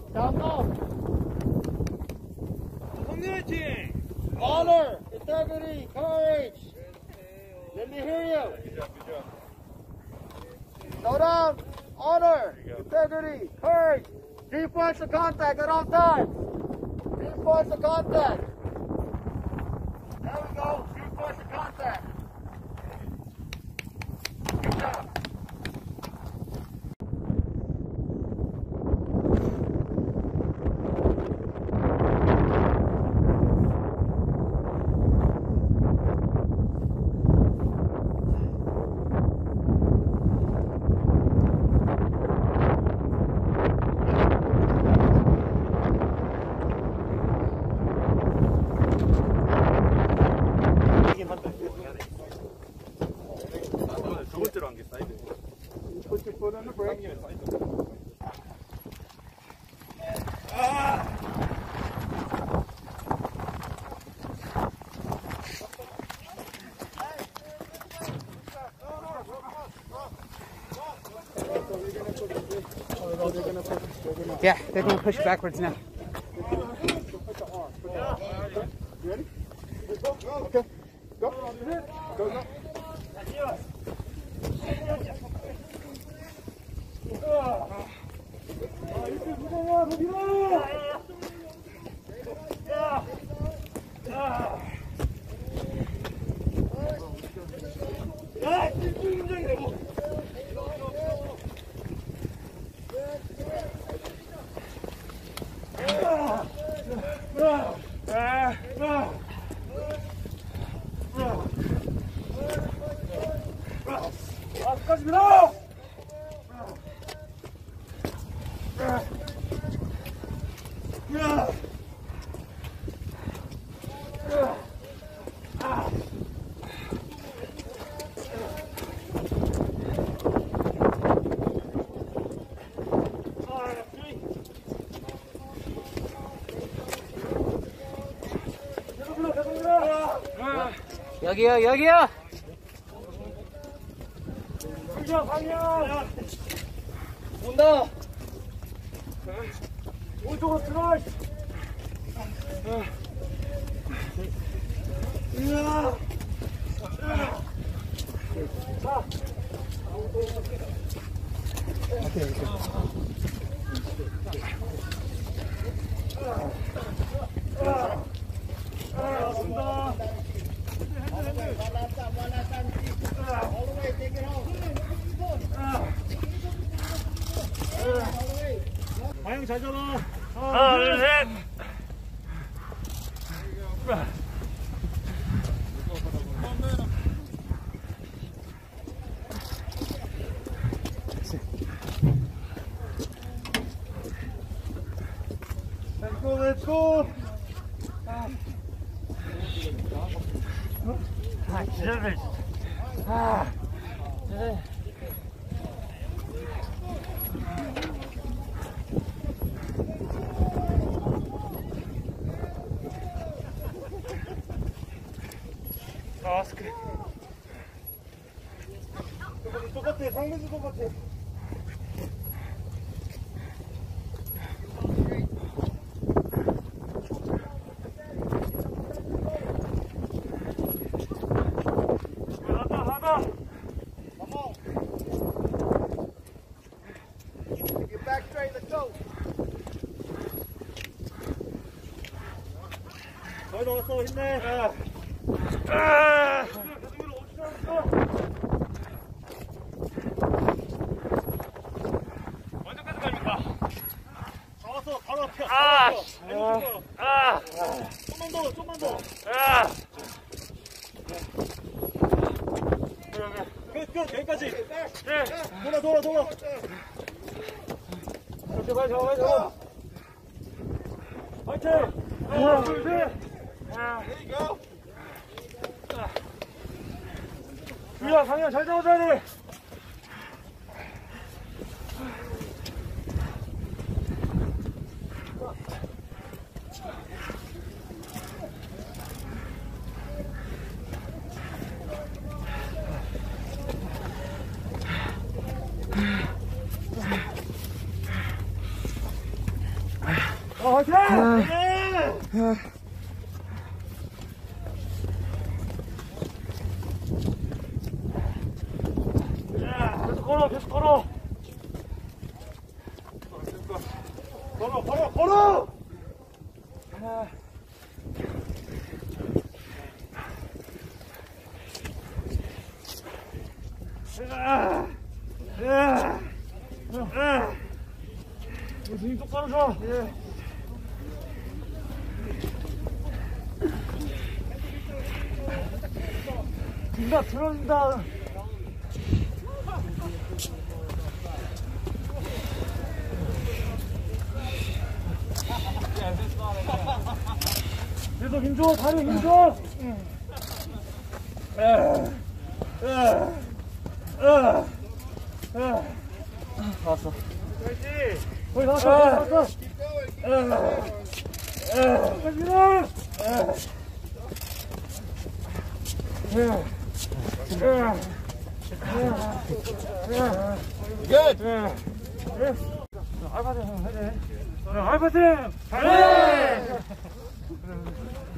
Down low. Community. Honor, integrity, courage. Let me hear you. Good job, good job. Slow down. Honor, integrity, courage. 3 points of contact at all times. 3 points of contact. There we go. 3 points of contact. Good job. 두 번째로 한 게 사이드. Put your foot on the brake. Yeah, they're going to push backwards now. Ready? Okay. Go. Go. Go. 끝까지 밀어! 여기요, 여기요! 방향! 온다! 오른쪽으로 들어! 으아! 자! 온다! 방향 잘 잡아. 하나, 둘, 셋. Let's go. 아, 기절해. 아, 네. 마스크. 똑같아, 상대도 똑같아. 거의 다 왔어, 힘내. 언제까지 갑니까? 다 왔어, 바로 앞이야. 좀만 더, 좀만 더. 끝, 여기까지. 네. 돌아. 잡아. 화이팅! 하나, 둘, 셋! There you go! 유야, 방향 잘 잡아줘야 돼! 화이팅! 계속 걸어, 계속 걸어. 걸어, 걸어, 걸어! 힘 똑바로 줘. 나 들어온다. 계속 힘줘, 다리 힘줘. 왔어. 거의 다 왔어. 알파팀!